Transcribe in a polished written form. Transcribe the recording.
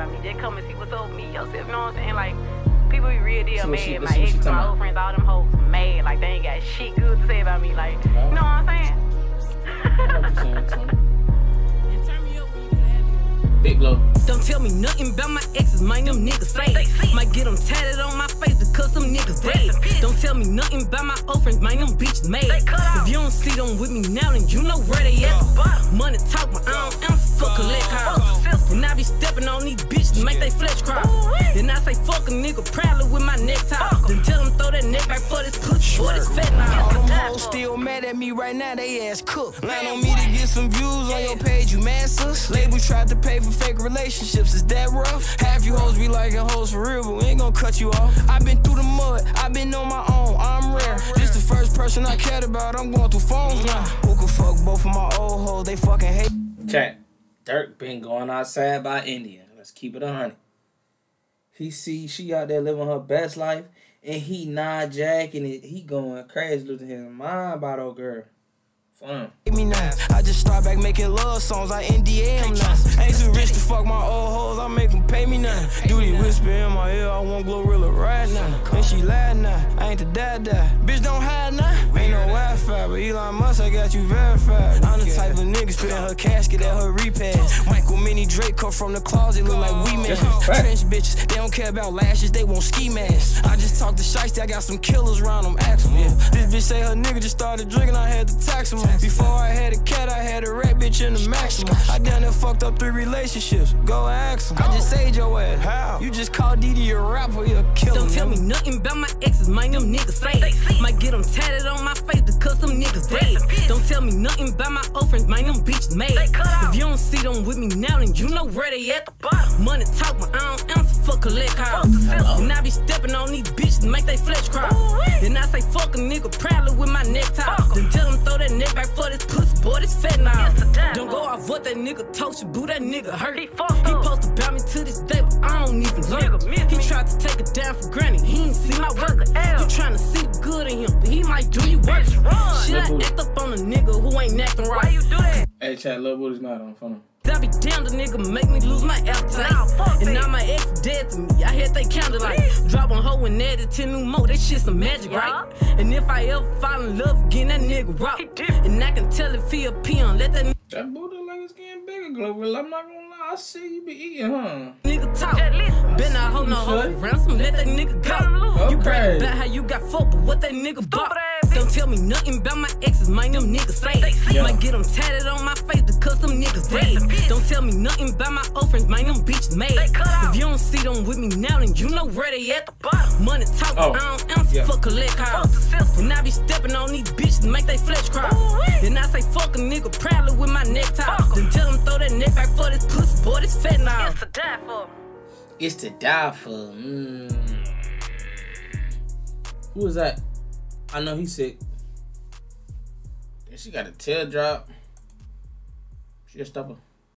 about me. Just come and see what's up with me yourself, you know what I'm saying? Like, people be real deal mad. My ex, my old friends, all them hoes mad. Like, they ain't got shit good to say about me. Like, you know what I'm saying? Big blow. Don't tell me nothing about my exes, man, them niggas say. Might get them tatted on my face because them niggas dead. Don't tell me nothing about my old friends, man, them bitches mad. If you don't see them with me now, then you know where they at. Money talk, but I don't answer, fuck collect calls. And I be stepping on these bitches to make they flesh crawl. Then I say fuck a nigga proudly with my necktie. Then tell them throw that neck back for this pussy, for this fat now. All them hoes still mad at me right now, they ass cooked. Line on me to get some views on your page, you mad sus? Labels tried to pay for fake relationships, is that rough? Half you hoes be liking hoes for real, but we ain't gonna cut you off. I been through the mud, I been on my own, I'm rare. This the first person I cared about, I'm going through phones now. Who can fuck both of my old hoes, they fucking hate. Chat, Dirk been going outside by India. Let's keep it 100. He see she out there living her best life, and he not jacking it. He going crazy, losing his mind about old girl. Fun. Me now. I just start back making love songs, I NDA them now. Ain't too rich to fuck my old hoes, I make them pay me now. Duty whisper in my ear, I want Glorilla right now. And she lied now, I ain't the dad. Bitch don't hide now. Ain't no Wi-Fi, but Elon Musk, I got you verified. I'm the type of nigga spitting her casket at her repass. Michael Mini Drake come from the closet, look like we man. Trench bitches, they don't care about lashes, they want ski masks. I just talked to Shiesty, I got some killers around them, ask them. This bitch say her nigga just started drinking, I had to tax him. Before I had a cat, I had a rat bitch in the maximum. I done done fucked up 3 relationships. Go ask him. I just saved your ass. How? You just called Didi a rapper, you're killing. Don't tell me nothing about my exes, man, them niggas say. Might get them tatted on my face because them niggas dead. Don't tell me nothing about my old friends, man, them bitches made. If you don't see them with me now, then you know where they at. Money talk, but I don't answer, fuck collect calls. And I be stepping on these bitches to make they flesh crawl. Then I say fuck a nigga proudly with my necktie. Then tell them throw that neck back for this pussy, boy, this fat now. Don't go off what that nigga told you, boo, that nigga hurt. He supposed to bout me to this day, but I don't even learn. He tried to take it down for granted, he ain't see my work. You trying to see the good in him, but he might do you worse. Shit, I act up on a nigga who ain't acting right. Why you do that? Hey, chat, Lil Booty's not on phone. I be damn, the nigga make me lose my appetite. And now my ex dead to me, I had they candlelight. Drop on her and added 10 new more, that shit some magic, right? And if I ever fall in love again, that nigga rock. And I can tell if he a peon, let that That booty like it's getting bigger, Glorilla. I'm not gonna lie, I see you be eating, huh? nigga talk. Been out holding no hoe for ransom, let that nigga go. You brag about how you got fucked, but what that nigga bought. Don't tell me nothing about my exes, man, them niggas say. Might get them tatted on my face because them niggas dead. Don't tell me nothing about my old friends, man, them bitches made. If you don't see them with me now, then you know where they at. Money talk, but I don't answer, fuck collect calls. And I be stepping on these bitches to make they flesh crawl. Then I say fuck a nigga proudly with my necktie. Then tell them throw that neck back for this pussy, boy, this fat now. It's to die for. It's to die for. Who is that? I know he's sick. And she got a teardrop. She a stopper.